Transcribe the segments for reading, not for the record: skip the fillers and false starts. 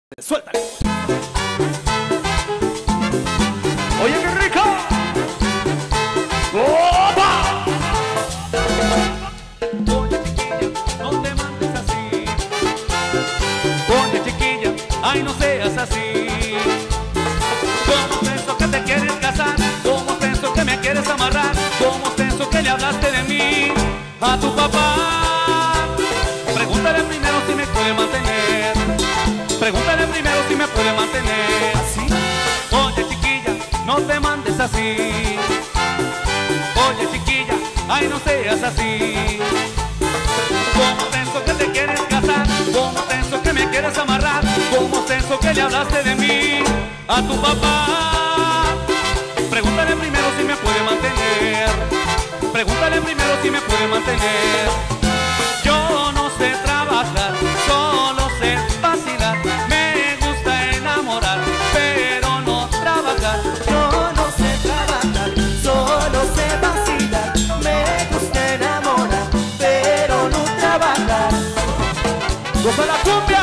Suéltale. Oye, qué rico. ¡Opa! Oye, chiquilla, no te mandes así. Oye, chiquilla, ay, no seas así. ¿Cómo pienso que te quieres casar? ¿Cómo pienso que me quieres amarrar? ¿Cómo pienso que le hablaste de mí a tu papá? Pregúntale primero si me puede mantener. Pregúntale primero si me puede mantener. ¿Así? Oye, chiquilla, no te mandes así. Oye, chiquilla, ay, no seas así. ¿Cómo pienso que te quieres casar? ¿Cómo pienso que me quieres amarrar? ¿Cómo pienso que le hablaste de mí a tu papá? Pregúntale primero si me puede mantener. Pregúntale primero si me puede mantener. Yo no sé trabajar, solo sé vacilar. Me gusta enamorar, pero no trabajar. Yo no sé trabajar, solo sé vacilar. Me gusta enamorar, pero no trabajar. ¡Goza la cumbia!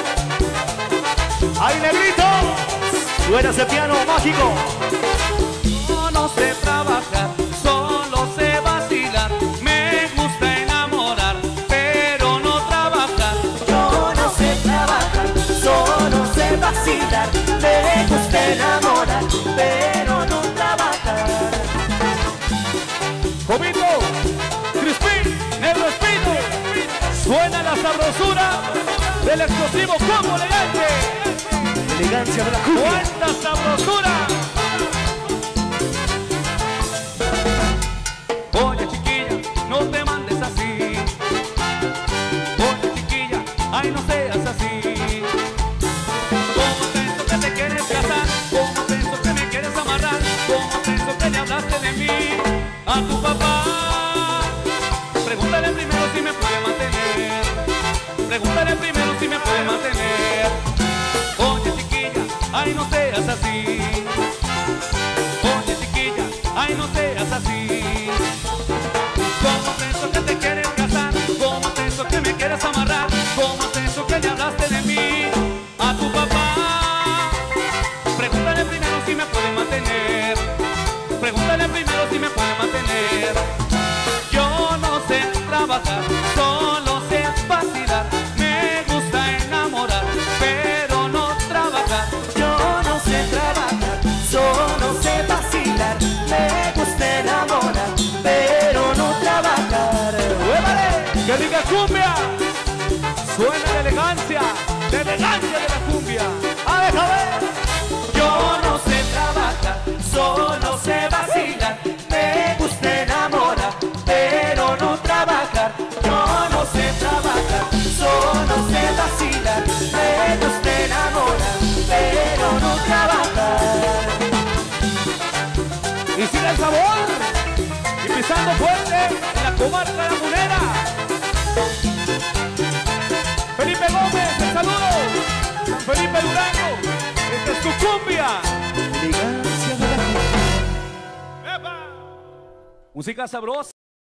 ¡Ay, negrito! Suena ese piano mágico. Yo no sé trabajar, solo sé vacilar. Me gusta enamorar, pero no trabajar. Yo no sé trabajar, solo sé vacilar. Me gusta enamorar, pero no trabajar. Jovito, Crispín, Negro Espino. Suena la sabrosura del explosivo combo elegante. Elegancia de la cumbia. ¡Cuánta sabrosura! Oye, chiquilla, no te mandes así. Oye, chiquilla, ay, no seas así. ¿Cómo pienso que te quieres casar? ¿Cómo pienso que me quieres amarrar? ¿Cómo pienso que le hablaste de mí a tu papá? Pregúntale primero si me puede mantener. Pregúntale primero si me puede mantener. Oye, chiquilla, ay, no seas así. Oye, chiquilla, ay, no seas así. ¿Cómo pienso que te quieres casar? ¿Cómo pienso que me quieres amarrar? ¿Cómo pienso que le hablaste de mí a tu papá? Pregúntale primero si me puede mantener. Pregúntale primero si me puede mantener. Yo no sé trabajar, solo sé vacilar. Me gusta enamorar, pero no trabajar. Yo no sé trabajar, solo sé vacilar. Me gusta enamorar, pero no trabajar. ¡Huévale! ¡Qué rica cumbia! Suena la elegancia de la cumbia. ¡A ver, a ver! Yo no sé trabajar, solo sé vacilar. Me gusta enamorar, pero no trabajar. Yo no sé trabajar, solo sé vacilar. Me gusta enamorar, pero no trabajar. Y sin el sabor, y pisando fuerte en la comarca lagunera. Felipe Gómez, el saludo. San Felipe Durango, esta es tu cumbia. Elegancia de la cumbia. ¡Epa! Música sabrosa.